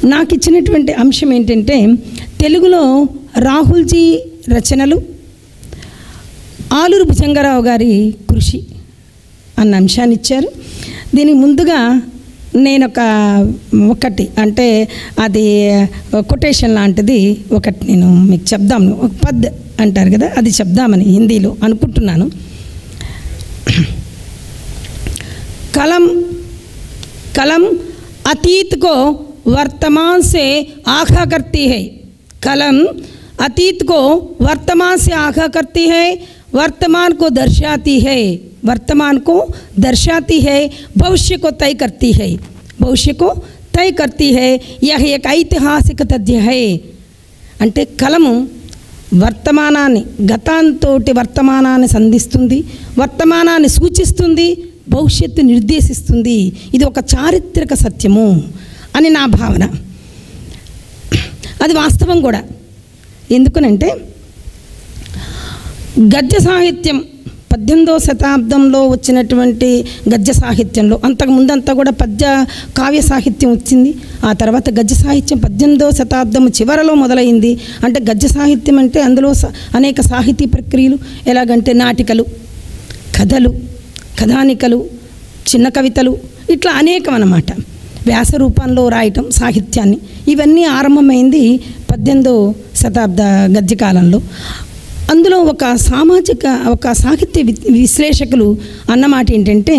నాకు ఇచ్చినటువంటి అంశం ఏంటంటే తెలుగులో రాహుల్జీ రచనలు, ఆలూరు భుజంగరావు గారి కృషి అన్న అంశాన్ని ఇచ్చారు. దీనికి ముందుగా నేను ఒకటి అంటే అది కొటేషన్ లాంటిది ఒకటి నేను మీకు చెప్దాము. ఒక పద్ అంటారు కదా, అది చెప్దామని హిందీలో అనుకుంటున్నాను. कलम अतीत को वर्तमान से आगा करती है। कलम अतीत को वर्तमान से आगा करती है, वर्तमान को दर्शाती है, वर्तमान को दर्शाती है, भविष्य को तय करती है, भविष्य को तय करती है। यह एक ऐतिहासिक तथ्य है। అంటే కలము వర్తమానాన్ని, గతాంతోటి వర్తమానాన్ని సంధిస్తుంది, వర్తమానాన్ని సూచిస్తుంది, భవిష్యత్తు నిర్దేశిస్తుంది. ఇది ఒక చారిత్రక సత్యము అని నా భావన. అది వాస్తవం కూడా. ఎందుకనంటే గద్య సాహిత్యం 18వ శతాబ్దంలో వచ్చినటువంటి గద్య సాహిత్యంలో, అంతకుముందంతా కూడా పద్య కావ్య సాహిత్యం వచ్చింది. ఆ తర్వాత గద్య సాహిత్యం 18వ శతాబ్దం చివరలో మొదలైంది. అంటే గద్య సాహిత్యం అంటే అందులో అనేక సాహితీ ప్రక్రియలు, ఎలాగంటే నాటికలు, కథలు, కథానికలు, చిన్న కవితలు, ఇట్లా అనేకం అన్నమాట. వ్యాస రూపంలో రాయటం సాహిత్యాన్ని, ఇవన్నీ ఆరంభమైంది 18వ శతాబ్ద గద్యకాలంలో. అందులో ఒక సాహిత్య విశ్లేషకులు అన్నమాట ఏంటంటే,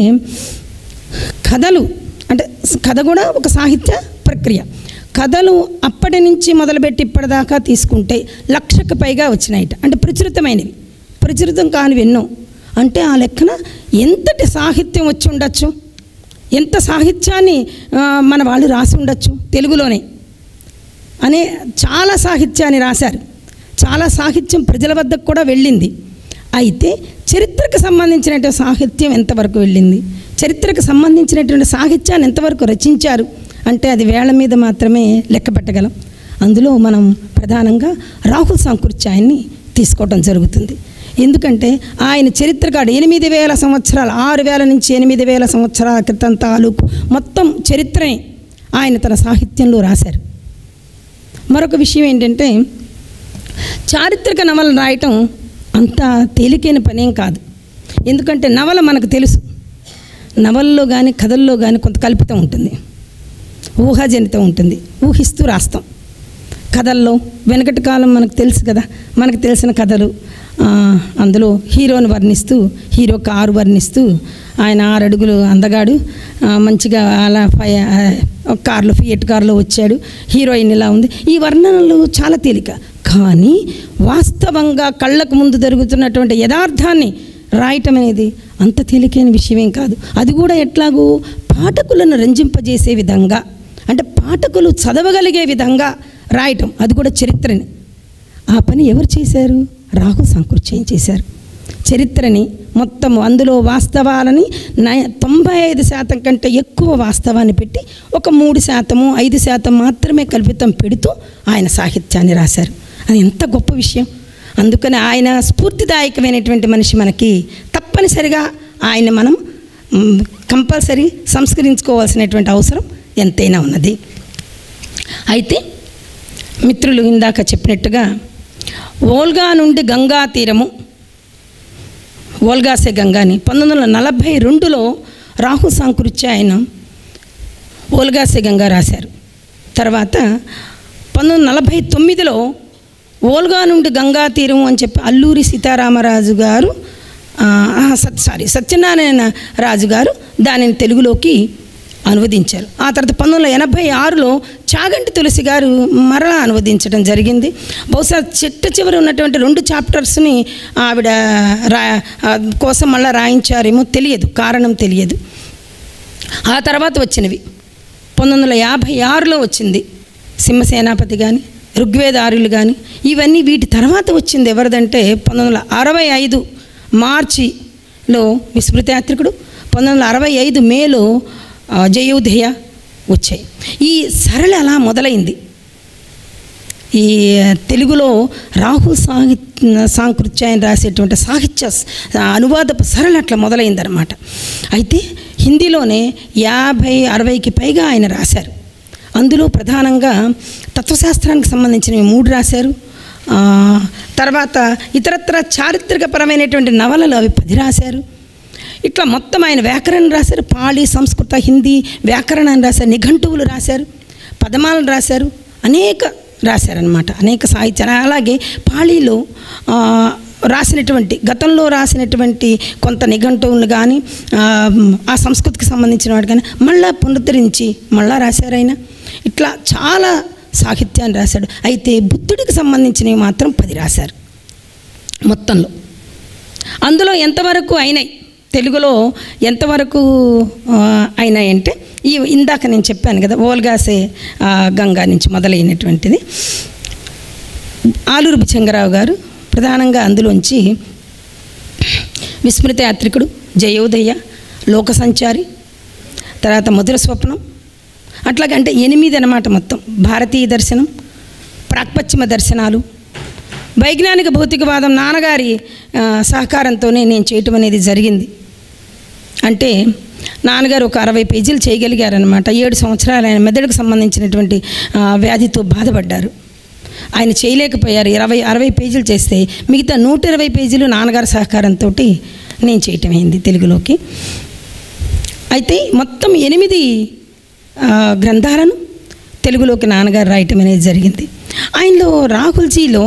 కథలు అంటే కథ కూడా ఒక సాహిత్య ప్రక్రియ. కథలు అప్పటి నుంచి మొదలుపెట్టి ఇప్పటిదాకా తీసుకుంటే 1,00,000కు పైగా వచ్చినాయిట. అంటే ప్రచురితమైనవి, ప్రచురితం కానివి ఎన్నో. అంటే ఆ లెక్కన ఎంతటి సాహిత్యం వచ్చి ఉండొచ్చు, ఎంత సాహిత్యాన్ని మన వాళ్ళు రాసి ఉండొచ్చు తెలుగులోనే అనే చాలా సాహిత్యాన్ని రాశారు. చాలా సాహిత్యం ప్రజల వద్దకు కూడా వెళ్ళింది. అయితే చరిత్రకు సంబంధించినటువంటి సాహిత్యం ఎంతవరకు వెళ్ళింది, చరిత్రకు సంబంధించినటువంటి సాహిత్యాన్ని ఎంతవరకు రచించారు అంటే అది వేళ్ల మీద మాత్రమే లెక్క పెట్టగలం. అందులో మనం ప్రధానంగా రాహుల్ సాంకృత్యాయన్ని తీసుకోవడం జరుగుతుంది. ఎందుకంటే ఆయన చరిత్రకాడు 8,000 సంవత్సరాలు, 6,000 నుంచి 8,000 సంవత్సరాల క్రితం తాలూకు మొత్తం చరిత్రని ఆయన తన సాహిత్యంలో రాశారు. మరొక విషయం ఏంటంటే, చారిత్రక నవలను రాయటం అంత తేలికైన పనేం కాదు. ఎందుకంటే నవల మనకు తెలుసు, నవల్లో కానీ కథల్లో కానీ కొంత కల్పితం ఉంటుంది, ఊహాజనితం ఉంటుంది, ఊహిస్తూ రాస్తాం. కథల్లో వెనకటి కాలం మనకు తెలుసు కదా, మనకు తెలిసిన కథలు, అందులో హీరోని వర్ణిస్తూ, హీరో కారు వర్ణిస్తూ, ఆయన 6 అడుగులు అందగాడు, మంచిగా అలా కార్లో, ఫియట్ కార్లో వచ్చాడు, హీరోయిన్ ఇలా ఉంది. ఈ వర్ణనలు చాలా తేలిక. కానీ వాస్తవంగా కళ్ళకు ముందు జరుగుతున్నటువంటి యథార్థాన్ని రాయటం అనేది అంత తేలికైన విషయమేం కాదు. అది కూడా ఎట్లాగూ పాఠకులను రంజింపజేసే విధంగా, అంటే పాఠకులు చదవగలిగే విధంగా రాయటం, అది కూడా చరిత్రని. ఆ పని ఎవరు చేశారు? రాహుల్ సాంకృత్యాయన్ చేశారు. చరిత్రని మొత్తం అందులో వాస్తవాలని 95% కంటే ఎక్కువ వాస్తవాన్ని పెట్టి ఒక 3%, 5% మాత్రమే కల్పితం పెడుతూ ఆయన సాహిత్యాన్ని రాశారు. అది ఎంత గొప్ప విషయం. అందుకని ఆయన స్ఫూర్తిదాయకమైనటువంటి మనిషి. మనకి తప్పనిసరిగా ఆయన మనం కంపల్సరీ సంస్కరించుకోవాల్సినటువంటి అవసరం ఎంతైనా ఉన్నది. అయితే మిత్రులు ఇందాక చెప్పినట్టుగా వోల్గా నుండి గంగా తీరము, వోల్గాసే గంగాని 1942లో రాహుల్ సాంకృత్యాయన్ వోల్గాసే గంగా రాశారు. తర్వాత 1949లో వోల్గా నుండి గంగా తీరం అని చెప్పి అల్లూరి సీతారామరాజు గారు, సత్యనారాయణ రాజు గారు దానిని తెలుగులోకి అనువదించారు. ఆ తర్వాత 1986లో చాగంటి తులసి గారు మరలా అనువదించడం జరిగింది. బహుశా చివరి ఉన్నటువంటి 2 చాప్టర్స్ని ఆవిడ కోసం మళ్ళీ రాయించారేమో తెలియదు, కారణం తెలియదు. ఆ తర్వాత వచ్చినవి 1956లో వచ్చింది సింహసేనాపతి కానీ, ఋగ్వేదారులు కానీ, ఇవన్నీ వీటి తర్వాత వచ్చింది ఎవరిదంటే 1965 మార్చిలో విస్మృతయాత్రికుడు, 1965 మేలో జయోదయ వచ్చాయి. ఈ సరళ అలా మొదలైంది. ఈ తెలుగులో రాహుల్ సాంకృత్యాయన్ రాసేటువంటి సాహిత్య అనువాదపు సరళ అట్లా మొదలైందన్నమాట. అయితే హిందీలోనే 50-60కి పైగా ఆయన రాశారు. అందులో ప్రధానంగా తత్వశాస్త్రానికి సంబంధించినవి 3 రాశారు. తర్వాత ఇతరత్ర చారిత్రకపరమైనటువంటి నవలలు అవి 10 రాశారు. ఇట్లా మొత్తం ఆయన వ్యాకరణం రాశారు, పాళీ, సంస్కృత, హిందీ వ్యాకరణాన్ని రాశారు, నిఘంటువులు రాశారు, పదమాలను రాశారు, అనేక రాశారనమాట, అనేక సాహిత్యాలు. అలాగే పాళీలో గతంలో రాసినటువంటి కొంత నిఘంటువులు కానీ ఆ సంస్కృతికి సంబంధించిన వాడు కానీ మళ్ళా పునరుద్ధరించి మళ్ళా రాశారు ఆయన. ఇట్లా చాలా సాహిత్యాన్ని రాశాడు. అయితే బుద్ధుడికి సంబంధించినవి మాత్రం 10 రాశారు మొత్తంలో. అందులో ఎంతవరకు అయినాయి, తెలుగులో ఎంతవరకు అయినాయి అంటే ఇందాక నేను చెప్పాను కదా, ఓల్గాసే గంగా నుంచి మొదలైనటువంటిది. ఆలూరు బుచ్చంగరావు గారు ప్రధానంగా అందులోంచి విస్మృత యాత్రికుడు, జయోదయ, లోక సంచారి, తర్వాత మధుర స్వప్నం, అట్లాగే అంటే 8 అన్నమాట మొత్తం. భారతీయ దర్శనం, ప్రాక్పశ్చిమ దర్శనాలు, వైజ్ఞానిక భౌతికవాదం నాన్నగారి సహకారంతోనే నేను చేయటం అనేది జరిగింది. అంటే నాన్నగారు ఒక 60 పేజీలు చేయగలిగారనమాట. 7 సంవత్సరాలు ఆయన మెదడుకు సంబంధించినటువంటి వ్యాధితో బాధపడ్డారు. ఆయన చేయలేకపోయారు. 60 పేజీలు చేస్తే మిగతా 120 పేజీలు నాన్నగారి సహకారంతో నేను చేయటం అయింది తెలుగులోకి. అయితే మొత్తం 8 గ్రంథాలను తెలుగులోకి నాన్నగారు రాయటం అనేది జరిగింది. ఆయనలో రాహుల్జీలో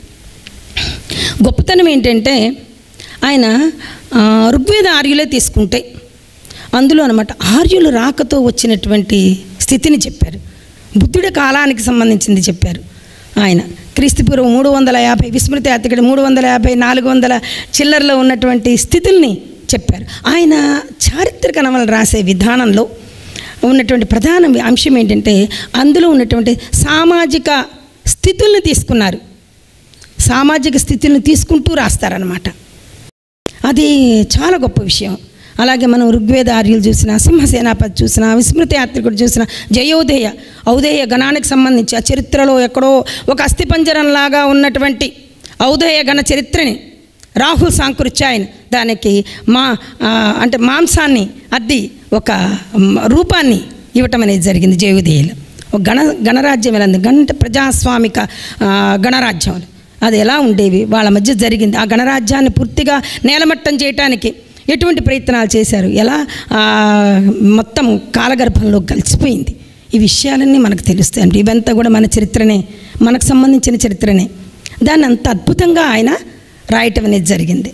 గొప్పతనం ఏంటంటే ఆయన ఋగ్వేద ఆర్యులే తీసుకుంటే అందులో అనమాట ఆర్యులు రాకతో వచ్చినటువంటి స్థితిని చెప్పారు. బుద్ధుడి కాలానికి సంబంధించింది చెప్పారు ఆయన. క్రీస్తుపూర్వం 350, విస్మృత యాత్రికుడు 350, 400 చిల్లరలో ఉన్నటువంటి స్థితుల్ని చెప్పారు. ఆయన చారిత్రక నవలు రాసే విధానంలో ఉన్నటువంటి ప్రధాన అంశం ఏంటంటే అందులో ఉన్నటువంటి సామాజిక స్థితుల్ని తీసుకున్నారు. సామాజిక స్థితుల్ని తీసుకుంటూ రాస్తారనమాట. అది చాలా గొప్ప విషయం. అలాగే మనం ఋగ్వేద ఆర్యులు చూసినా, సింహసేనాపతి చూసినా, విస్మృత యాత్రికుడు చూసినా, జయోదయ, ఔదయ గణానికి సంబంధించి ఆ చరిత్రలో ఎక్కడో ఒక అస్థిపంజరంలాగా ఉన్నటువంటి ఔదయ గణ చరిత్రని రాహుల్ సాంకృత్యాయన దానికి అంటే మాంసాన్ని అద్ది ఒక రూపాన్ని ఇవ్వటం అనేది జరిగింది. జయోదయలో ఒక గణరాజ్యం ఎలా ఉంది, ప్రజాస్వామిక గణరాజ్యం అది ఎలా ఉండేవి వాళ్ళ మధ్య జరిగింది. ఆ గణరాజ్యాన్ని పూర్తిగా నేలమట్టం చేయటానికి ఎటువంటి ప్రయత్నాలు చేశారు, ఎలా మొత్తం కాలగర్భంలో కలిసిపోయింది. ఈ విషయాలన్నీ మనకు తెలుస్తాయి. అంటే ఇవంతా కూడా మన చరిత్రనే, మనకు సంబంధించిన చరిత్రనే. దాన్ని అంత అద్భుతంగా ఆయన రాయటం అనేది జరిగింది.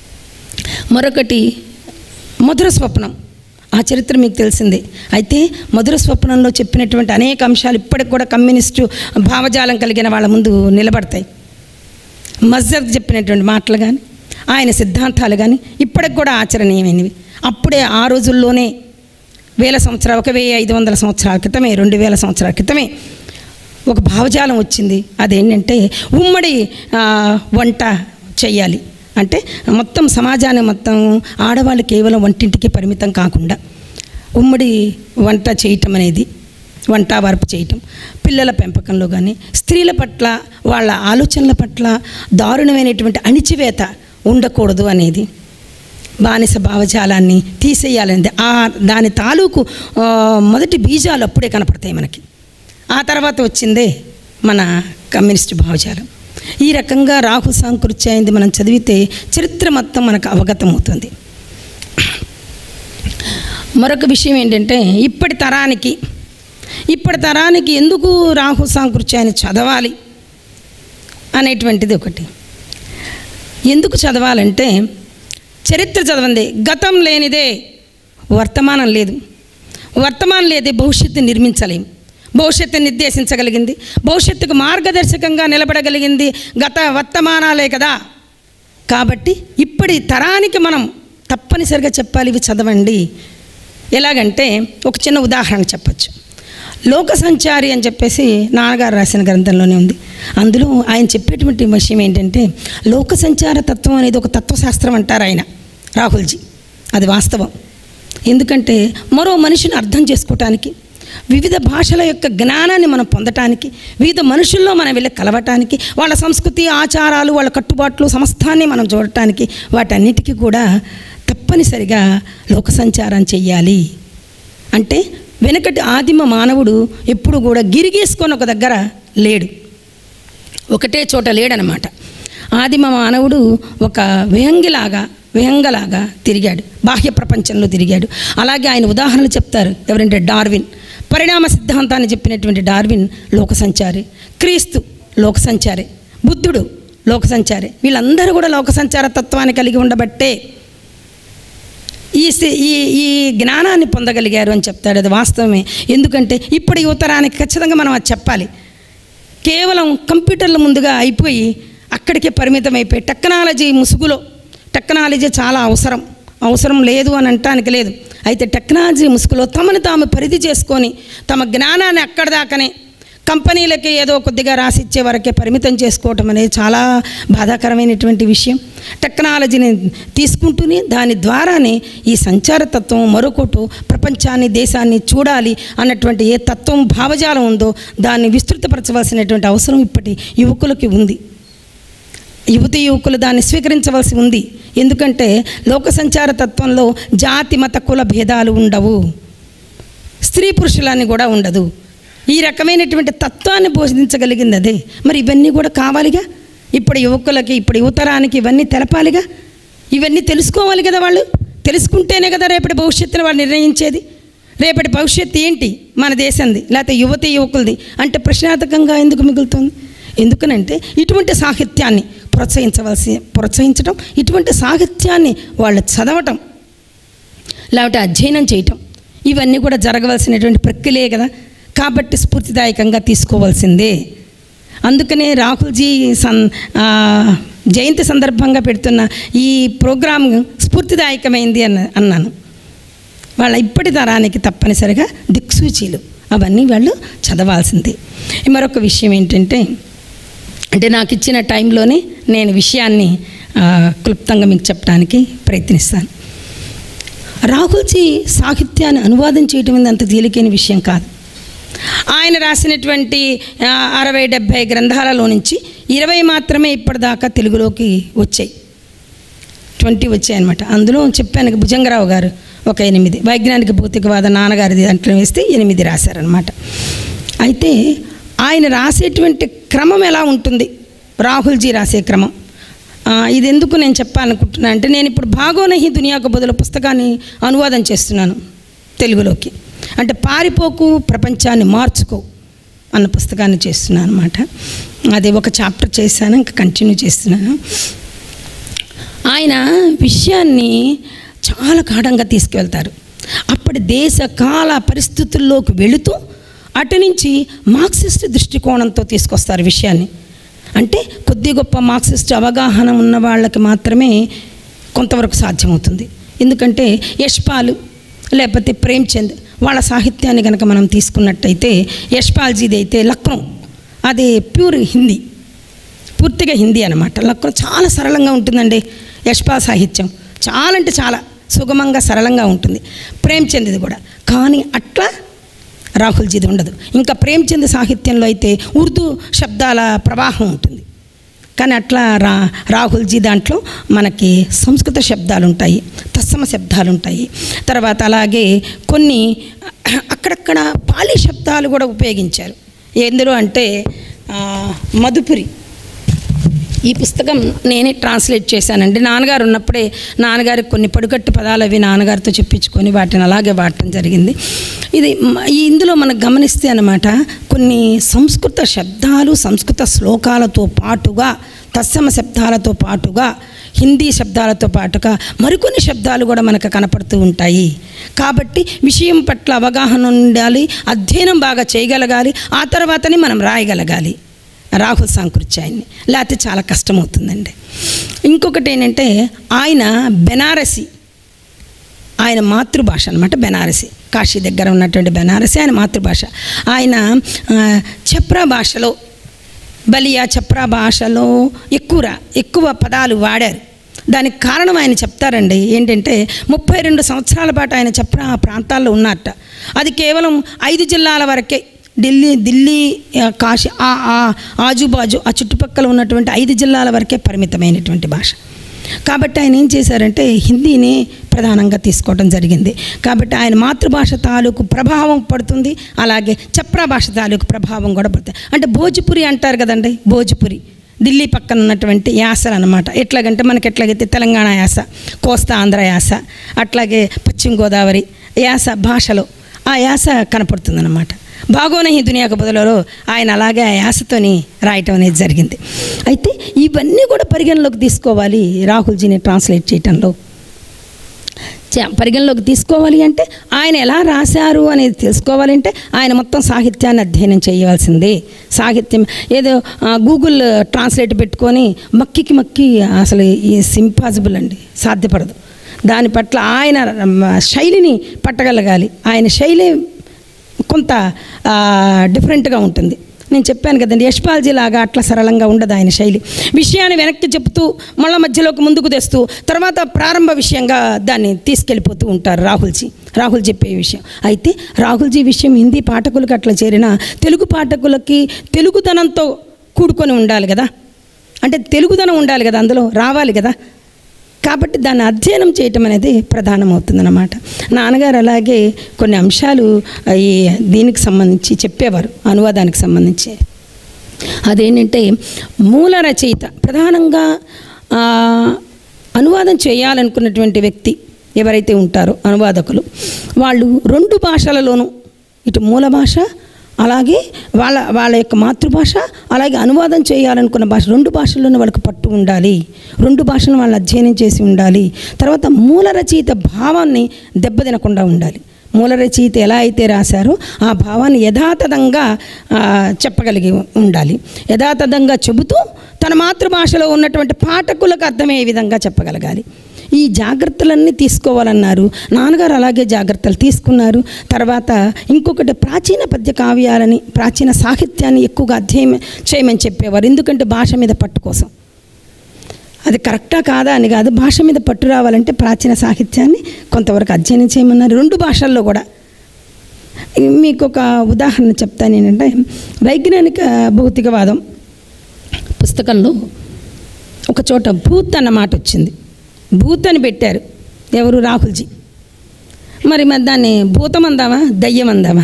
మరొకటి మధుర స్వప్నం. ఆ చరిత్ర మీకు తెలిసిందే. అయితే మధుర స్వప్నంలో చెప్పినటువంటి అనేక అంశాలు ఇప్పటికి కూడా కమ్యూనిస్టు భావజాలం కలిగిన వాళ్ళ ముందు నిలబడతాయి. మజ్హబ్ చెప్పినటువంటి మాటలు కానీ ఆయన సిద్ధాంతాలు కానీ ఇప్పటికి కూడా ఆచరణీయమైనవి. అప్పుడే ఆ రోజుల్లోనే 1000 సంవత్సరాలు, 1500 సంవత్సరాల క్రితమే, 2000 సంవత్సరాల క్రితమే ఒక భావజాలం వచ్చింది. అదేంటంటే ఉమ్మడి వంట చెయ్యాలి అంటే మొత్తం సమాజాన్ని మొత్తం ఆడవాళ్ళు కేవలం వంటింటికి పరిమితం కాకుండా ఉమ్మడి వంట చేయటం అనేది, వంట వార్పు చేయటం, పిల్లల పెంపకంలో కానీ స్త్రీల పట్ల వాళ్ళ ఆలోచనల పట్ల దారుణమైనటువంటి అణిచివేత ఉండకూడదు అనేది, బానిస భావజాలాన్ని తీసేయాలనేది దాని తాలూకు మొదటి బీజాలు అప్పుడే కనపడతాయి మనకి. ఆ తర్వాత వచ్చిందే మన కమ్యూనిస్టు భావజాలం. ఈ రకంగా రాహుల్ సాంకృత్యాయింది మనం చదివితే చరిత్ర మొత్తం మనకు అవగతమవుతుంది. మరొక విషయం ఏంటంటే ఇప్పటి తరానికి ఎందుకు రాహుల్ సాంకృత్యాన్ని చదవాలి అనేటువంటిది ఒకటి. ఎందుకు చదవాలంటే చరిత్ర చదవండి, గతం లేనిదే వర్తమానం లేదు, వర్తమానం లేదే భవిష్యత్తు నిర్మించలేము. భవిష్యత్తుని నిర్దేశించగలిగింది, భవిష్యత్తుకు మార్గదర్శకంగా నిలబడగలిగింది వర్తమానాలే కదా. కాబట్టి ఇప్పటి తరానికి మనం తప్పనిసరిగా చెప్పాలి, ఇవి చదవండి. ఎలాగంటే ఒక చిన్న ఉదాహరణ చెప్పచ్చు. లోక సంచారి అని చెప్పేసి నాన్నగారు రాసిన గ్రంథంలోనే ఉంది. అందులో ఆయన చెప్పేటువంటి విషయం ఏంటంటే లోక సంచార తత్వం అనేది ఒక తత్వశాస్త్రం అంటారు ఆయన, రాహుల్జీ. అది వాస్తవం. ఎందుకంటే మరో మనిషిని అర్థం చేసుకోవటానికి, వివిధ భాషల యొక్క జ్ఞానాన్ని మనం పొందటానికి, వివిధ మనుషుల్లో మనం వెళ్ళి కలవటానికి, వాళ్ళ సంస్కృతి, ఆచారాలు, వాళ్ళ కట్టుబాట్లు సమస్తాన్ని మనం చూడటానికి, వాటన్నిటికీ కూడా తప్పనిసరిగా లోక సంచారం చెయ్యాలి. అంటే వెనకటి ఆదిమ మానవుడు ఎప్పుడు కూడా గిరిగీసుకొని ఒక దగ్గర లేడు, ఒకటే చోట లేడనమాట. ఆదిమ మానవుడు ఒక విహంగలాగా తిరిగాడు, బాహ్య ప్రపంచంలో తిరిగాడు. అలాగే ఆయన ఉదాహరణలు చెప్తారు. ఎవరంటే డార్విన్, పరిణామ సిద్ధాంతాన్ని చెప్పినటువంటి డార్విన్ లోక సంచారి, క్రీస్తు లోక సంచారి, బుద్ధుడు లోక సంచారి. వీళ్ళందరూ కూడా లోక సంచార తత్వాన్ని కలిగి ఉండబట్టే ఈ జ్ఞానాన్ని పొందగలిగారు అని చెప్తాడు. అది వాస్తవమే. ఎందుకంటే ఇప్పుడు యువతరానికి ఖచ్చితంగా మనం అది చెప్పాలి. కేవలం కంప్యూటర్ల ముందుగా అయిపోయి అక్కడికే పరిమితం అయిపోయి టెక్నాలజీ ముసుగులో, టెక్నాలజీ చాలా అవసరం లేదు అని అనటానికి లేదు. అయితే టెక్నాలజీ ముసుగులో తమను తాము పరిధి చేసుకొని తమ జ్ఞానాన్ని అక్కడి దాకానే కంపెనీలకి ఏదో కొద్దిగా రాసిచ్చే వరకే పరిమితం చేసుకోవటం అనేది చాలా బాధాకరమైనటువంటి విషయం. టెక్నాలజీని తీసుకుంటూనే దాని ద్వారానే ఈ సంచారతత్వం మరొకటి ప్రపంచాన్ని, దేశాన్ని చూడాలి అన్నటువంటి ఏ తత్వం, భావజాలం ఉందో దాన్ని విస్తృతపరచవలసినటువంటి అవసరం ఇప్పటి యువకులకి ఉంది. యువకులు దాన్ని స్వీకరించవలసి ఉంది. ఎందుకంటే లోక సంచార తత్వంలో జాతి, మత, కుల భేదాలు ఉండవు, స్త్రీ పురుషులని కూడా ఉండదు. ఈ రకమైనటువంటి తత్వాన్ని బోధించగలిగింది అదే. మరి ఇవన్నీ కూడా కావాలిగా ఇప్పుడు యువకులకి, ఇప్పుడు యువతరానికి ఇవన్నీ తెలపాలిగా, ఇవన్నీ తెలుసుకోవాలి కదా. వాళ్ళు తెలుసుకుంటేనే కదా రేపటి భవిష్యత్తును వాళ్ళు నిర్ణయించేది. రేపటి భవిష్యత్తు ఏంటి మన దేశంది, లేకపోతే యువకులది అంటే ప్రశ్నార్థకంగా ఎందుకు మిగులుతుంది? ఎందుకనంటే ఇటువంటి సాహిత్యాన్ని ప్రోత్సహించడం, ఇటువంటి సాహిత్యాన్ని వాళ్ళు చదవటం, లేకపోతే అధ్యయనం చేయటం, ఇవన్నీ కూడా జరగవలసినటువంటి ప్రక్రియే కదా. కాబట్టి స్ఫూర్తిదాయకంగా తీసుకోవాల్సిందే. అందుకనే రాహుల్జీ జయంతి సందర్భంగా పెడుతున్న ఈ ప్రోగ్రాం స్ఫూర్తిదాయకమైంది అన్నాను. వాళ్ళ ఇప్పటి తరానికి తప్పనిసరిగా దిక్సూచీలు అవన్నీ వాళ్ళు చదవాల్సిందే. మరొక విషయం ఏంటంటే, నాకు ఇచ్చిన టైంలోనే నేను విషయాన్ని క్లుప్తంగా మీకు చెప్పడానికి ప్రయత్నిస్తాను. రాహుల్జీ సాహిత్యాన్ని అనువాదం చేయటం అనేది అంత తేలికైన విషయం కాదు. ఆయన రాసినటువంటి 60-70 గ్రంథాలలో నుంచి 20 మాత్రమే ఇప్పటిదాకా తెలుగులోకి వచ్చాయి, 20 వచ్చాయన్నమాట. అందులో చెప్పాను భుజంగరావు గారు ఒక 8, వైజ్ఞానిక భౌతికవాద నాన్నగారిది దాంట్లో వేస్తే 8 రాశారనమాట. అయితే ఆయన రాసేటువంటి క్రమం ఎలా ఉంటుంది, రాహుల్జీ రాసే క్రమం, ఇది ఎందుకు నేను చెప్పాలనుకుంటున్నాను అంటే, నేను ఇప్పుడు భాగోనహి దునియాకు బదులు పుస్తకాన్ని అనువాదం చేస్తున్నాను తెలుగులోకి. అంటే పారిపోకు, ప్రపంచాన్ని మార్చుకో అన్న పుస్తకాన్ని చేస్తున్నాను అనమాట. అది ఒక చాప్టర్ చేశాను, ఇంకా కంటిన్యూ చేస్తున్నాను. ఆయన విషయాన్ని చాలా గాఢంగా తీసుకువెళ్తారు. అప్పటి దేశ కాల పరిస్థితుల్లోకి వెళుతూ అటు నుంచి మార్క్సిస్ట్ దృష్టికోణంతో తీసుకొస్తారు విషయాన్ని. అంటే కొద్ది గొప్ప మార్క్సిస్ట్ అవగాహన ఉన్న వాళ్ళకి మాత్రమే కొంతవరకు సాధ్యమవుతుంది. ఎందుకంటే యశ్పాల్ లేకపోతే ప్రేమ్చంద్ వాళ్ళ సాహిత్యాన్ని కనుక మనం తీసుకున్నట్టయితే, యశ్పాల్జీది అయితే లక్నో, అది ప్యూర్ హిందీ, పూర్తిగా హిందీ అనమాట. లక్నో చాలా సరళంగా ఉంటుందండి యశ్పాల్ సాహిత్యం, చాలా అంటే చాలా సుగమంగా సరళంగా ఉంటుంది. ప్రేమ్చంద్ది కూడా, కానీ అట్లా రాహుల్జీది ఉండదు. ఇంకా ప్రేమ్చంద్ సాహిత్యంలో అయితే ఉర్దూ శబ్దాల ప్రవాహం ఉంటుంది, కానీ అట్లా రాహుల్జీ దాంట్లో మనకి సంస్కృత శబ్దాలు ఉంటాయి, తత్సమ శబ్దాలు ఉంటాయి. తర్వాత అలాగే కొన్ని అక్కడక్కడ పాళీ శబ్దాలు కూడా ఉపయోగించారు. ఎందులో అంటే మధుపురి, ఈ పుస్తకం నేనే ట్రాన్స్లేట్ చేశానండి. నాన్నగారు ఉన్నప్పుడే నాన్నగారికి కొన్ని పడుకట్టు పదాలు అవి నాన్నగారితో చెప్పించుకొని వాటిని అలాగే వాడటం జరిగింది. ఇందులో మనకు గమనిస్తే అన్నమాట, కొన్ని సంస్కృత శబ్దాలు, సంస్కృత శ్లోకాలతో పాటుగా, తత్సమ శబ్దాలతో పాటుగా, హిందీ శబ్దాలతో పాటుగా మరికొన్ని శబ్దాలు కూడా మనకు కనపడుతూ ఉంటాయి. కాబట్టి విషయం పట్ల అవగాహన ఉండాలి, అధ్యయనం బాగా చేయగలగాలి, ఆ తర్వాతనే మనం రాయగలగాలి రాహుల్ సాంకృత్యాన్ని, లేకపోతే చాలా కష్టమవుతుందండి. ఇంకొకటి ఏంటంటే, ఆయన బెనారసి, ఆయన మాతృభాష అనమాట బెనారసి, కాశీ దగ్గర ఉన్నటువంటి బెనారసి ఆయన మాతృభాష. ఆయన చప్రా భాషలో, బలియా చప్రా భాషలో ఎక్కువ పదాలు వాడారు. దానికి కారణం ఆయన చెప్తారండి. ఏంటంటే 32 సంవత్సరాల పాటు ఆయన చప్రా ప్రాంతాల్లో ఉన్నట్ట. అది కేవలం 5 జిల్లాల వరకే, ఢిల్లీ కాశీ ఆజుబాజు ఆ చుట్టుపక్కల ఉన్నటువంటి 5 జిల్లాల వరకే పరిమితమైనటువంటి భాష. కాబట్టి ఆయన ఏం చేశారంటే హిందీని ప్రధానంగా తీసుకోవడం జరిగింది. కాబట్టి ఆయన మాతృభాష తాలూకు ప్రభావం పడుతుంది, అలాగే చప్రా భాష తాలూకు ప్రభావం కూడా పడుతుంది. అంటే భోజ్పురి అంటారు కదండి, భోజ్పురి ఢిల్లీ పక్కన ఉన్నటువంటి యాసలు అనమాట. ఎట్లాగంటే మనకి ఎట్లాగైతే తెలంగాణ యాస, కోస్తా ఆంధ్ర యాస, అట్లాగే పశ్చిమ గోదావరి యాస భాషలో ఆ యాస కనపడుతుందన్నమాట. బాగోనే ఈ దునియాకు బదులలో ఆయన అలాగే ఆ యాసతోని రాయటం అనేది జరిగింది. అయితే ఇవన్నీ కూడా పరిగణలోకి తీసుకోవాలి. రాహుల్జీని ట్రాన్స్లేట్ చేయటంలో పరిగణలోకి తీసుకోవాలి అంటే ఆయన ఎలా రాశారు అనేది తెలుసుకోవాలంటే ఆయన మొత్తం సాహిత్యాన్ని అధ్యయనం చేయవలసిందే. సాహిత్యం ఏదో గూగుల్ ట్రాన్స్లేట్ పెట్టుకొని మక్కి అసలు ఇంపాసిబుల్ అండి, సాధ్యపడదు. దాని పట్ల ఆయన శైలిని పట్టగలగాలి. ఆయన శైలి కొంత డిఫరెంట్గా ఉంటుంది. నేను చెప్పాను కదండి, యశ్పాల్జీ లాగా అట్లా సరళంగా ఉండదు ఆయన శైలి. విషయాన్ని వెనక్కి చెప్తూ మళ్ళీ మధ్యలోకి ముందుకు తెస్తూ తర్వాత ప్రారంభ విషయంగా దాన్ని తీసుకెళ్ళిపోతూ ఉంటారు రాహుల్ చెప్పే విషయం. అయితే రాహుల్జీ విషయం హిందీ పాఠకులకు అట్లా చేరిన తెలుగు పాఠకులకి తెలుగుతనంతో కూడుకొని ఉండాలి కదా, అంటే తెలుగుదనం ఉండాలి కదా, అందులో రావాలి కదా. కాబట్టి దాన్ని అధ్యయనం చేయటం అనేది ప్రధానమవుతుందన్నమాట. నాన్నగారు అలాగే కొన్ని అంశాలు ఈ దీనికి సంబంధించి చెప్పేవారు, అనువాదానికి సంబంధించి. అదేంటంటే మూల రచయిత ప్రధానంగా అనువాదం చేయాలనుకున్నటువంటి వ్యక్తి ఎవరైతే ఉంటారో అనువాదకులు, వాళ్ళు 2 భాషలలోనూ, ఇటు మూల భాష అలాగే వాళ్ళ యొక్క మాతృభాష, అలాగే అనువాదం చేయాలనుకున్న భాష, 2 భాషల్లోనే వాళ్ళకి పట్టు ఉండాలి. 2 భాషలను వాళ్ళు అధ్యయనం చేసి ఉండాలి. తర్వాత మూల రచయిత భావాన్ని దెబ్బతినకుండా ఉండాలి. మూల రచయిత ఎలా అయితే రాశారో ఆ భావాన్ని యథాతథంగా చెప్పగలిగి ఉండాలి. యథాతథంగా చెబుతూ తన మాతృభాషలో ఉన్నటువంటి పాఠకులకు అర్థమయ్యే విధంగా చెప్పగలగాలి. ఈ జాగ్రత్తలన్నీ తీసుకోవాలన్నారు నాన్నగారు. అలాగే జాగ్రత్తలు తీసుకున్నారు. తర్వాత ఇంకొకటి, ప్రాచీన పద్య కావ్యాలని, ప్రాచీన సాహిత్యాన్ని ఎక్కువగా అధ్యయనం చేయమని చెప్పేవారు. ఎందుకంటే భాష మీద పట్టు కోసం. అది కరెక్టా కాదా అని కాదు, భాష మీద పట్టు రావాలంటే ప్రాచీన సాహిత్యాన్ని కొంతవరకు అధ్యయనం చేయమన్నారు, 2 భాషల్లో కూడా. మీకు ఒక ఉదాహరణ చెప్తాను. ఏంటంటే వైజ్ఞానిక భౌతికవాదం పుస్తకంలో ఒక చోట భూత్ అన్న మాట వచ్చింది. భూత్ అని పెట్టారు ఎవరు? రాహుల్జీ. మరి దాన్ని భూతం అందామా, దయ్యం అందామా?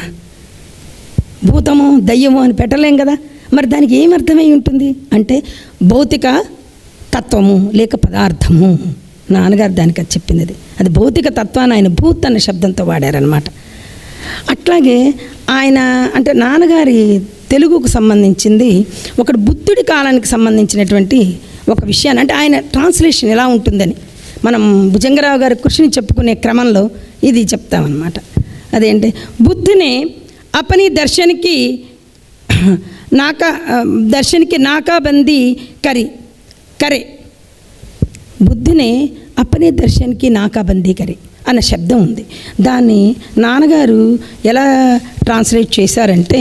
భూతము దయ్యము అని పెట్టలేం కదా. మరి దానికి ఏం అర్థమై ఉంటుంది అంటే భౌతిక తత్వము లేక పదార్థము. నాన్నగారు దానికి అది చెప్పింది. అది భౌతిక తత్వాన్ని ఆయన భూత్ అన్న శబ్దంతో వాడారనమాట. అట్లాగే ఆయన అంటే నాన్నగారి తెలుగుకు సంబంధించింది ఒకటి బుద్ధుడి కాలానికి సంబంధించినటువంటి ఒక విషయాన్ని, అంటే ఆయన ట్రాన్స్లేషన్ ఎలా ఉంటుందని మనం భుజంగరావు గారి కృషిని చెప్పుకునే క్రమంలో ఇది చెప్తామన్నమాట. అదేంటి, బుద్ధుని అపని దర్శన్కి నాకాబందీ కరే, బుద్ధుని అపని దర్శన్కి నాకాబందీ కరే అన్న శబ్దం ఉంది. దాన్ని నాన్నగారు ఎలా ట్రాన్స్లేట్ చేశారంటే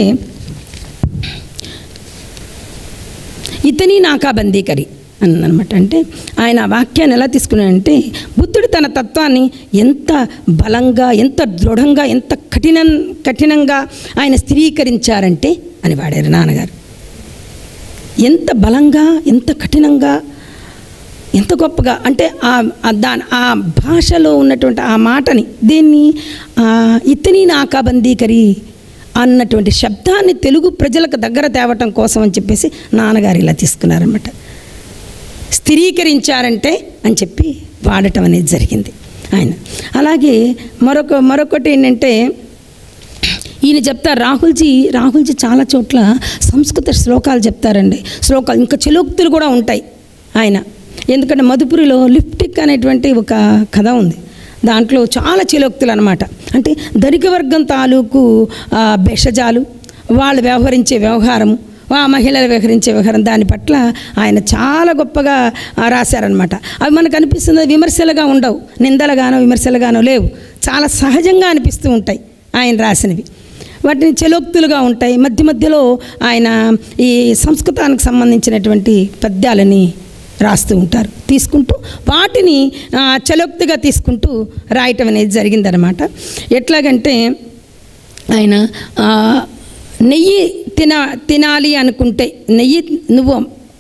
ఇతని నాకాబందీ కరి అన్నమాట. అంటే ఆయన ఆ వాక్యాన్ని ఎలా తీసుకున్నాడంటే బుద్ధుడు తన తత్వాన్ని ఎంత బలంగా, ఎంత దృఢంగా, ఎంత కఠినంగా ఆయన స్థిరీకరించారంటే అని వాడారు నాన్నగారు. ఎంత బలంగా, ఎంత కఠినంగా, ఎంత గొప్పగా అంటే ఆ భాషలో ఉన్నటువంటి ఆ మాటని, దీన్ని ఇతని నాకాబందీ కరి అన్నటువంటి శబ్దాన్ని తెలుగు ప్రజలకు దగ్గర తేవటం కోసం అని చెప్పేసి నాన్నగారు ఇలా తీసుకున్నారన్నమాట. స్థిరీకరించారంటే అని చెప్పి వాడటం అనేది జరిగింది ఆయన. అలాగే మరొకటి ఏంటంటే ఈయన చెప్తారు రాహుల్జీ చాలా చోట్ల సంస్కృత శ్లోకాలు చెప్తారండి. శ్లోకాలు ఇంకా చలోక్తులు కూడా ఉంటాయి ఆయన. ఎందుకంటే మధుపురిలో లిప్టిక్ అనేటువంటి ఒక కథ ఉంది. దాంట్లో చాలా చలోక్తులు అనమాట. అంటే ధనిక వర్గం తాలూకు భేషజాలు, వాళ్ళు వ్యవహరించే వ్యవహారము, మహిళలు వ్యవహరించే వ్యవహారం, దాని పట్ల ఆయన చాలా గొప్పగా రాశారనమాట. అవి మనకు అనిపిస్తుంది విమర్శలుగా ఉండవు, నిందలుగానో విమర్శలుగానో లేవు, చాలా సహజంగా అనిపిస్తూ ఉంటాయి ఆయన రాసినవి. వాటిని చలోక్తులుగా ఉంటాయి. మధ్యలో ఆయన ఈ సంస్కృతానికి సంబంధించినటువంటి పద్యాలని రాస్తూ ఉంటారు, తీసుకుంటూ వాటిని చలోక్తిగా తీసుకుంటూ రాయటం అనేది జరిగిందనమాట. ఎట్లాగంటే ఆయన నెయ్యి తినాలి అనుకుంటే, నెయ్యి నువ్వు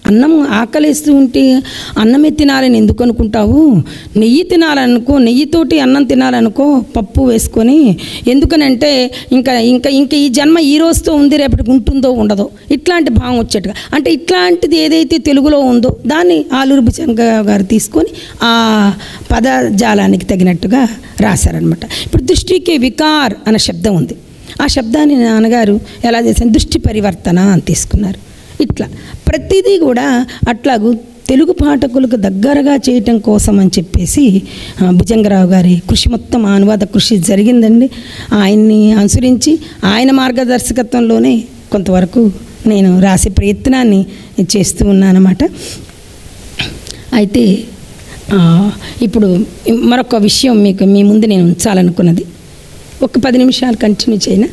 అన్నం ఆకలిస్తూ ఉంటే అన్నమే తినాలని ఎందుకు అనుకుంటావు? నెయ్యి తినాలనుకో, నెయ్యితోటి అన్నం తినాలనుకో, పప్పు వేసుకొని. ఎందుకనంటే ఇంకా ఇంకా ఇంకా ఈ జన్మ ఈ రోజుతో ఉంది, రేపటికి ఉంటుందో ఉండదో, ఇట్లాంటి భావం వచ్చేట్టుగా. అంటే ఇట్లాంటిది ఏదైతే తెలుగులో ఉందో దాన్ని ఆలూరు భుజంగ గారు తీసుకొని ఆ పదజాలానికి తగినట్టుగా రాశారనమాట. ఇప్పుడు దృష్టికి వికార్ అనే శబ్దం ఉంది. ఆ శబ్దాన్ని నాన్నగారు ఎలా చేశారు? దృష్టి పరివర్తన అని తీసుకున్నారు. ఇట్లా ప్రతిదీ కూడా అట్లాగూ తెలుగు పాఠకులకు దగ్గరగా చేయటం కోసం అని చెప్పేసి భుజంగరావు గారి కృషి మొత్తం అనువాద కృషి జరిగిందండి. ఆయన్ని అనుసరించి ఆయన మార్గదర్శకత్వంలోనే కొంతవరకు నేను రాసే ప్రయత్నాన్ని చేస్తూ ఉన్నానన్నమాట. అయితే ఇప్పుడు మరొక విషయం మీకు మీ ముందు నేను ఉంచాలనుకున్నది. ఒక 10 నిమిషాలు కంటిన్యూ చేయనా?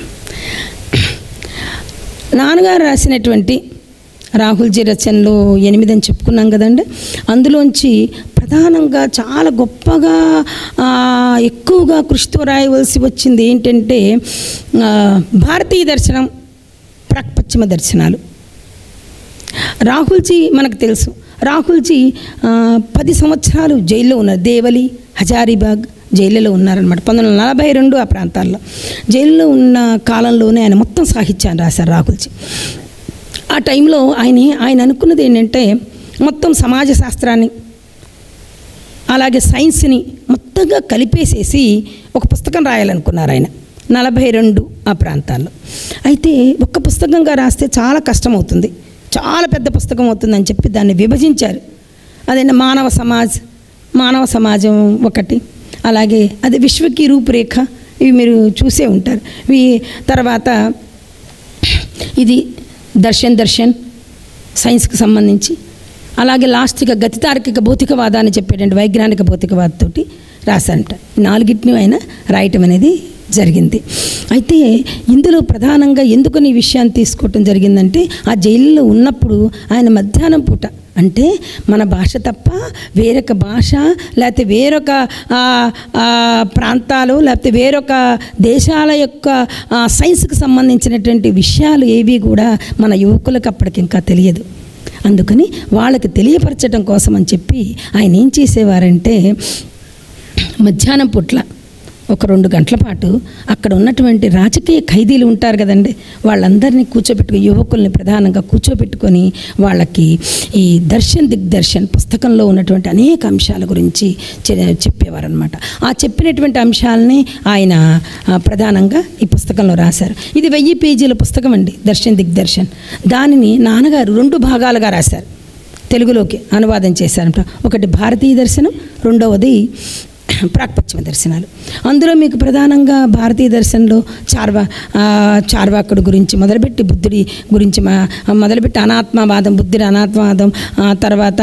నాన్నగారు రాసినటువంటి రాహుల్జీ రచనలో 8 అని చెప్పుకున్నాం కదండి. అందులోంచి ప్రధానంగా చాలా గొప్పగా ఎక్కువగా కృషితో రాయవలసి వచ్చింది ఏంటంటే భారతీయ దర్శనం, ప్రాక్పశ్చిమ దర్శనాలు. రాహుల్జీ మనకు తెలుసు, రాహుల్జీ 10 సంవత్సరాలు జైల్లో ఉన్నారు. దేవలి, హజారీబాగ్ జైల్లో ఉన్నారనమాట. 1942 ఆ ప్రాంతాల్లో జైల్లో ఉన్న కాలంలోనే ఆయన మొత్తం సాహిత్యాన్ని రాశారు రాహుల్జీ. ఆ టైంలో ఆయన అనుకున్నది ఏంటంటే మొత్తం సమాజ శాస్త్రాన్ని అలాగే సైన్స్ని మొత్తంగా కలిపేసేసి ఒక పుస్తకం రాయాలనుకున్నారు ఆయన 42 ఆ ప్రాంతాల్లో. అయితే ఒక్క పుస్తకంగా రాస్తే చాలా కష్టమవుతుంది, చాలా పెద్ద పుస్తకం అవుతుందని చెప్పి దాన్ని విభజించారు. అదే మానవ సమాజం ఒకటి, అలాగే అది విశ్వకి రూపురేఖ, ఇవి మీరు చూసే ఉంటారు. తర్వాత ఇది దర్శన్ సైన్స్కి సంబంధించి, అలాగే లాస్ట్గా గతితార్కిక భౌతికవాదాన్ని చెప్పేటంటే వైజ్ఞానిక భౌతికవాదంతో రాశారంట. 4 ఆయన రాయటం అనేది జరిగింది. అయితే ఇందులో ప్రధానంగా ఎందుకని ఈ విషయాన్ని తీసుకోవటం జరిగిందంటే ఆ జైల్లో ఉన్నప్పుడు ఆయన మధ్యాహ్నం పూట, అంటే మన భాష తప్ప వేరొక భాష లేకపోతే వేరొక ప్రాంతాలు లేకపోతే వేరొక దేశాల యొక్క సైన్స్కి సంబంధించినటువంటి విషయాలు ఏవి కూడా మన యువకులకు అప్పటికి ఇంకా తెలియదు. అందుకని వాళ్ళకి తెలియపరచడం కోసం అని చెప్పి ఆయన ఏం చేసేవారంటే మధ్యాహ్నం పూట్ల ఒక 2 గంటల పాటు అక్కడ ఉన్నటువంటి రాజకీయ ఖైదీలు ఉంటారు కదండి, వాళ్ళందరినీ కూర్చోబెట్టుకుని, యువకుల్ని ప్రధానంగా కూర్చోబెట్టుకొని వాళ్ళకి ఈ దిగ్దర్శన్ పుస్తకంలో ఉన్నటువంటి అనేక అంశాల గురించి చెప్పేవారనమాట. ఆ చెప్పినటువంటి అంశాలని ఆయన ప్రధానంగా ఈ పుస్తకంలో రాశారు. ఇది 1000 పేజీల పుస్తకం అండి, దిగ్దర్శన్. దానిని నాన్నగారు 2 భాగాలుగా రాశారు, తెలుగులోకి అనువాదం చేశారంట. ఒకటి భారతీయ దర్శనం, రెండవది ప్రాక్పశ్చిమ దర్శనాలు. అందులో మీకు ప్రధానంగా భారతీయ దర్శనంలో చార్వాకుడు గురించి మొదలుపెట్టి బుద్ధుడి గురించి మొదలుపెట్టి అనాత్మవాదం, బుద్ధుడి అనాత్మవాదం, తర్వాత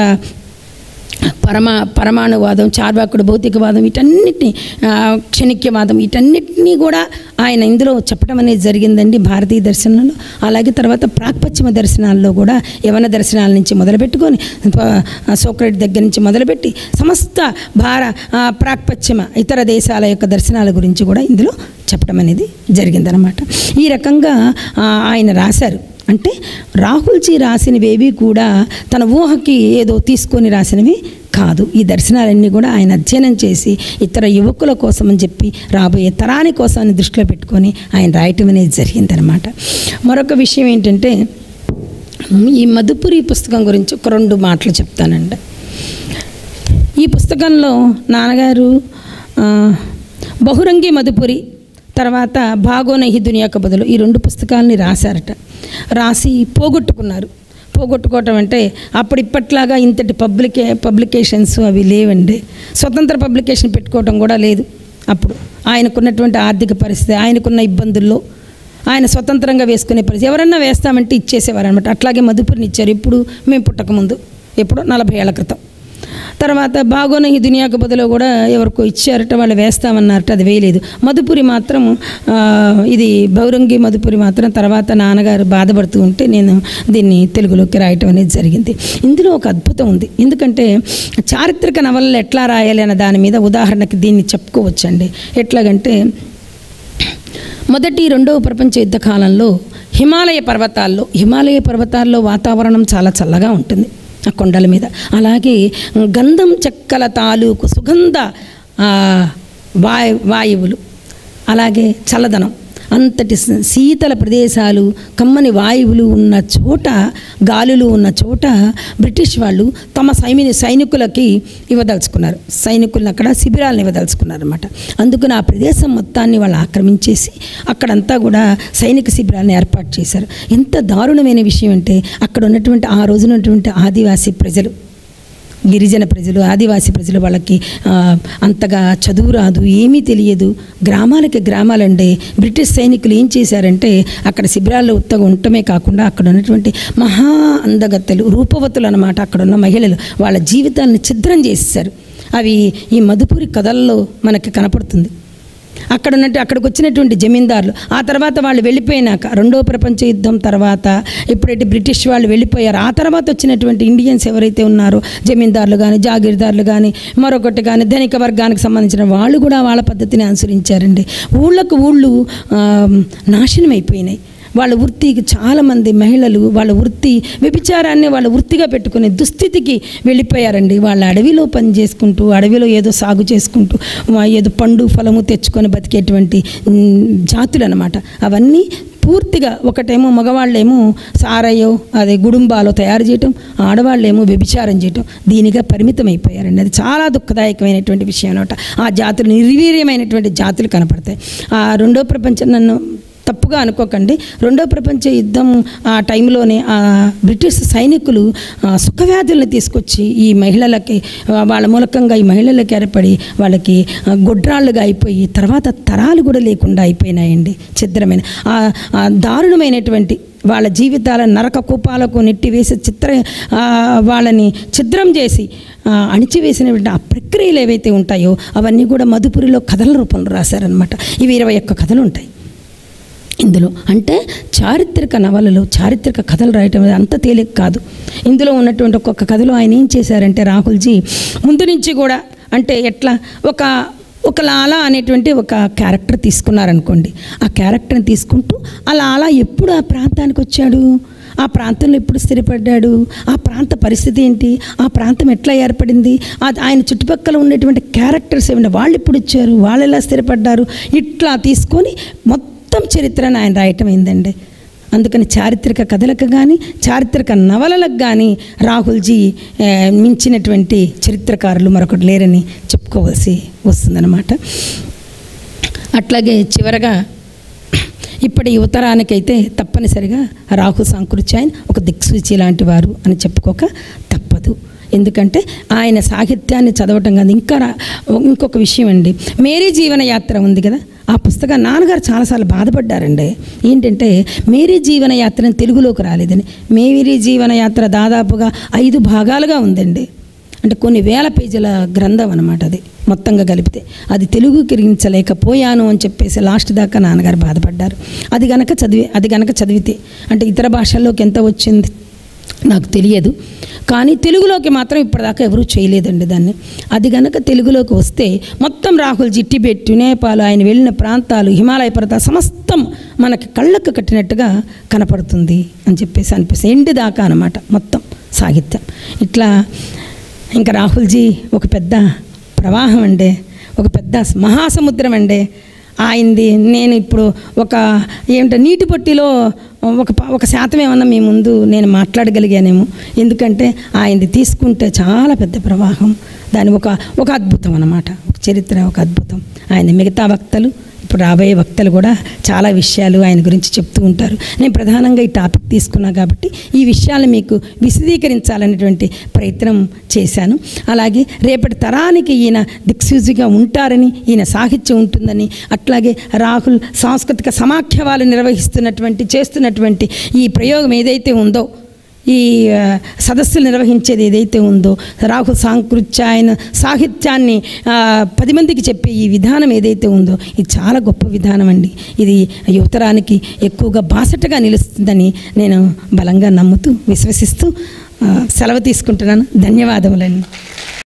పరమాణువాదం, చార్వాకుడు భౌతికవాదం, వీటన్నిటిని క్షణిక్యవాదం, వీటన్నిటినీ కూడా ఆయన ఇందులో చెప్పడం అనేది జరిగిందండి భారతీయ దర్శనంలో. అలాగే తర్వాత ప్రాక్పశ్చిమ దర్శనాల్లో కూడా యవన దర్శనాల నుంచి మొదలుపెట్టుకొని సోక్రటిస్ దగ్గర నుంచి మొదలుపెట్టి సమస్త ప్రాక్పశ్చిమ ఇతర దేశాల యొక్క దర్శనాల గురించి కూడా ఇందులో చెప్పడం అనేది జరిగిందనమాట. ఈ రకంగా ఆయన రాశారు. అంటే రాహుల్జీ రాసినవేవి కూడా తన ఊహకి ఏదో తీసుకొని రాసినవి కాదు. ఈ దర్శనాలన్నీ కూడా ఆయన అధ్యయనం చేసి ఇతర యువకుల కోసం అని చెప్పి రాబోయే తరాని కోసాన్ని దృష్టిలో పెట్టుకొని ఆయన రాయటం అనేది జరిగిందనమాట. మరొక విషయం ఏంటంటే ఈ మధుపురి పుస్తకం గురించి ఒక 2 మాటలు చెప్తానండి. ఈ పుస్తకంలో నాన్నగారు బహురంగి మధుపురి, తర్వాత భాగో నహి దునియాకు బదులు, ఈ 2 పుస్తకాలని రాశారట. రాసి పోగొట్టుకోవటం అంటే అప్పుడు ఇప్పట్లాగా ఇంతటి పబ్లికేషన్స్ అవి లేవండి. స్వతంత్ర పబ్లికేషన్ పెట్టుకోవటం కూడా లేదు. అప్పుడు ఆయనకున్నటువంటి ఆర్థిక పరిస్థితి, ఆయనకున్న ఇబ్బందుల్లో ఆయన స్వతంత్రంగా వేసుకునే పరిస్థితి, ఎవరన్నా వేస్తామంటే ఇచ్చేసేవారు అనమాట. అట్లాగే మధుపురిని ఇచ్చారు. ఇప్పుడు మేము పుట్టకముందు, ఎప్పుడో 40 ఏళ్ల క్రితం. తర్వాత భాగోన ఈ దునియాకు బదులు కూడా ఎవరికో ఇచ్చారట, వాళ్ళు వేస్తామన్నారట, అది వేయలేదు. మధుపురి మాత్రం ఇది బౌరంగి మధుపురి మాత్రం తర్వాత నాన్నగారు బాధపడుతూ ఉంటే నేను దీన్ని తెలుగులోకి రాయటం అనేది జరిగింది. ఇందులో ఒక అద్భుతం ఉంది. ఎందుకంటే చారిత్రక నవలలు ఎట్లా రాయాలి అన్న దాని మీద ఉదాహరణకి దీన్ని చెప్పుకోవచ్చండి. ఎట్లాగంటే మొదటి 2వ ప్రపంచ యుద్ధ కాలంలో హిమాలయ పర్వతాల్లో వాతావరణం చాలా చల్లగా ఉంటుంది ఆ కొండల మీద. అలాగే గంధం చెక్కల తాలూకు సుగంధ వాయువులు, అలాగే చల్లదనం, అంతటి శీతల ప్రదేశాలు, కమ్మని వాయువులు ఉన్న చోట, గాలులు ఉన్న చోట బ్రిటిష్ వాళ్ళు తమ సైనికులకి ఇవ్వదలుచుకున్నారు. సైనికులను అక్కడ శిబిరాలను ఇవ్వదలుచుకున్నారు అనమాట. అందుకని ఆ ప్రదేశం మొత్తాన్ని వాళ్ళు ఆక్రమించేసి అక్కడంతా కూడా సైనిక శిబిరాలను ఏర్పాటు చేశారు. ఎంత దారుణమైన విషయం అంటే అక్కడ ఉన్నటువంటి ఆ రోజున ఉన్నటువంటి ఆదివాసీ ప్రజలు, గిరిజన ప్రజలు, ఆదివాసీ ప్రజలు, వాళ్ళకి అంతగా చదువు రాదు, ఏమీ తెలియదు. గ్రామాలండి బ్రిటిష్ సైనికులు ఏం చేశారంటే అక్కడ శిబిరాల్లో ఉత్తగా ఉండటమే కాకుండా అక్కడ ఉన్నటువంటి మహా అందగత్తెలు, రూపవతులు అన్నమాట, అక్కడ ఉన్న మహిళలు వాళ్ళ జీవితాలను ఛిద్రం చేసేసారు. అవి ఈ మధుపురి కథల్లో మనకి కనపడుతుంది. అక్కడికి వచ్చినటువంటి జమీందారులు, ఆ తర్వాత వాళ్ళు వెళ్ళిపోయినాక, రెండో ప్రపంచ యుద్ధం తర్వాత ఎప్పుడైతే బ్రిటిష్ వాళ్ళు వెళ్ళిపోయారో ఆ తర్వాత వచ్చినటువంటి ఇండియన్స్ ఎవరైతే ఉన్నారో, జమీందారులు కానీ, జాగీర్దారులు కానీ, మరొకటి కానీ, ధనిక వర్గానికి సంబంధించిన వాళ్ళు కూడా వాళ్ళ పద్ధతిని అనుసరించారండి. ఊళ్ళు నాశనం అయిపోయినాయి. వాళ్ళ వృత్తికి చాలామంది మహిళలు వాళ్ళ వ్యభిచారాన్ని వాళ్ళ వృత్తిగా పెట్టుకునే దుస్థితికి వెళ్ళిపోయారండి. వాళ్ళ అడవిలో పని చేసుకుంటూ, అడవిలో ఏదో సాగు చేసుకుంటూ, ఏదో పండు ఫలము తెచ్చుకొని బతికేటువంటి జాతులు అన్నమాట. అవన్నీ పూర్తిగా ఒకటేమో మగవాళ్ళేమో సారయ్యో అదే గుడుంబాలో తయారు చేయటం, ఆడవాళ్ళేమో వ్యభిచారం చేయటం, దీనిగా పరిమితం అయిపోయారండి. అది చాలా దుఃఖదాయకమైనటువంటి విషయం అనమాట. ఆ జాతులు నిర్వీర్యమైనటువంటి జాతులు కనపడతాయి. ఆ రెండో ప్రపంచం, నన్ను తప్పుగా అనుకోకండి, రెండో ప్రపంచ యుద్ధం ఆ టైంలోనే ఆ బ్రిటిష్ సైనికులు సుఖవ్యాధులను తీసుకొచ్చి ఈ మహిళలకి, వాళ్ళ మూలకంగా ఈ మహిళలకి ఏర్పడి వాళ్ళకి గొడ్రాళ్ళుగా అయిపోయి తర్వాత తరాలు కూడా లేకుండా అయిపోయినాయండి. ఛిద్రమైన దారుణమైనటువంటి వాళ్ళ జీవితాల నరక కూపాలకు నెట్టివేసి వాళ్ళని ఛిద్రం చేసి అణిచివేసినటువంటి ఆ ప్రక్రియలు ఏవైతే ఉంటాయో అవన్నీ కూడా మధుపురిలో కథల రూపంలో రాశారనమాట. ఇవి 21 కథలు ఉంటాయి ఇందులో. అంటే చారిత్రక నవలలు, చారిత్రక కథలు రాయటం అంత తేలిక కాదు. ఇందులో ఉన్నటువంటి ఒక్కొక్క కథలో ఆయన ఏం చేశారంటే రాహుల్జీ ముందు నుంచి కూడా, అంటే ఎట్లా ఒక లాలా అనేటువంటి ఒక క్యారెక్టర్ తీసుకున్నారనుకోండి. ఆ క్యారెక్టర్ని తీసుకుంటూ ఆ లాలా ఎప్పుడు ఆ ప్రాంతానికి వచ్చాడు, ఆ ప్రాంతంలో ఎప్పుడు స్థిరపడ్డాడు, ఆ ప్రాంత పరిస్థితి ఏంటి, ఆ ప్రాంతం ఎట్లా ఏర్పడింది, ఆయన చుట్టుపక్కల ఉండేటువంటి క్యారెక్టర్స్ ఏమైనా వాళ్ళు ఎప్పుడు వచ్చారు, వాళ్ళు ఎలా స్థిరపడ్డారు, ఇట్లా తీసుకొని మొత్తం చరిత్రను ఆయన రాయటం అయిందండి. అందుకని చారిత్రక కథలకు కానీ, చారిత్రక నవలలకు కానీ రాహుల్జీ మించినటువంటి చరిత్రకారులు మరొకటి లేరని చెప్పుకోవాల్సి వస్తుందన్నమాట. అట్లాగే చివరగా ఇప్పటి యువతరానికైతే తప్పనిసరిగా రాహుల్ సాంకృత్యాయన్ ఒక దిక్సూచి లాంటి వారు అని చెప్పుకోక తప్పదు. ఎందుకంటే ఆయన సాహిత్యాన్ని చదవటం కాదు, ఇంకొక విషయం అండి, మేరీ జీవన యాత్ర ఉంది కదా, ఆ పుస్తకం నాన్నగారు చాలాసార్లు బాధపడ్డారండి. ఏంటంటే మేరీ జీవన యాత్రని తెలుగులోకి రాలేదని. మేరీ జీవన యాత్ర దాదాపుగా 5 భాగాలుగా ఉందండి. అంటే కొన్ని వేల పేజీల గ్రంథం అన్నమాట. అది మొత్తంగా కలిపితే అది తెలుగుకి రించలేకపోయాను అని చెప్పేసి లాస్ట్ దాకా నాన్నగారు బాధపడ్డారు. అది గనక చదివితే అంటే ఇతర భాషల్లోకి ఎంత వచ్చింది నాకు తెలియదు, కానీ తెలుగులోకి మాత్రం ఇప్పటిదాకా ఎవరూ చేయలేదండి దాన్ని. అది గనక తెలుగులోకి వస్తే మొత్తం రాహుల్జీ టిబెట్, నేపాల్, ఆయన వెళ్ళిన ప్రాంతాలు, హిమాలయ పర్వతాలు సమస్తం మనకి కళ్ళకు కట్టినట్టుగా కనపడుతుంది అని చెప్పేసి అనిపిస్తుంది. ఎండి దాకా అన్నమాట మొత్తం సాహిత్యం. ఇట్లా ఇంకా రాహుల్జీ ఒక పెద్ద ప్రవాహం అండి, ఒక పెద్ద మహాసముద్రం అండి ఆయనది. నేను ఇప్పుడు నీటి పొట్టిలో ఒక శాతం ఏమన్నా మీ ముందు నేను మాట్లాడగలిగానేమో. ఎందుకంటే ఆయనది తీసుకుంటే చాలా పెద్ద ప్రవాహం, దాని ఒక అద్భుతం అన్నమాట, ఒక చరిత్ర, ఒక అద్భుతం. ఆయన మిగతా వక్తలు, ఇప్పుడు రాబోయే వక్తలు కూడా చాలా విషయాలు ఆయన గురించి చెప్తూ ఉంటారు. నేను ప్రధానంగా ఈ టాపిక్ తీసుకున్నా కాబట్టి ఈ విషయాలు మీకు విశదీకరించాలనేటువంటి ప్రయత్నం చేశాను. అలాగే రేపటి తరానికి ఈయన దిక్సూచిగా ఉంటారని, ఈయన సాహిత్యం ఉంటుందని, అట్లాగే రాహుల్ సాంస్కృతిక సమాఖ్యవాలు చేస్తున్నటువంటి ఈ ప్రయోగం ఏదైతే ఉందో, ఈ సదస్సులు నిర్వహించేది ఏదైతే ఉందో, రాహుల్ సాంకృత్యాయన సాహిత్యాన్ని 10 మందికి చెప్పే ఈ విధానం ఏదైతే ఉందో, ఇది చాలా గొప్ప విధానం అండి. ఇది యువతరానికి ఎక్కువగా బాసటగా నిలుస్తుందని నేను బలంగా నమ్ముతూ, విశ్వసిస్తూ సెలవు తీసుకుంటున్నాను. ధన్యవాదములండి.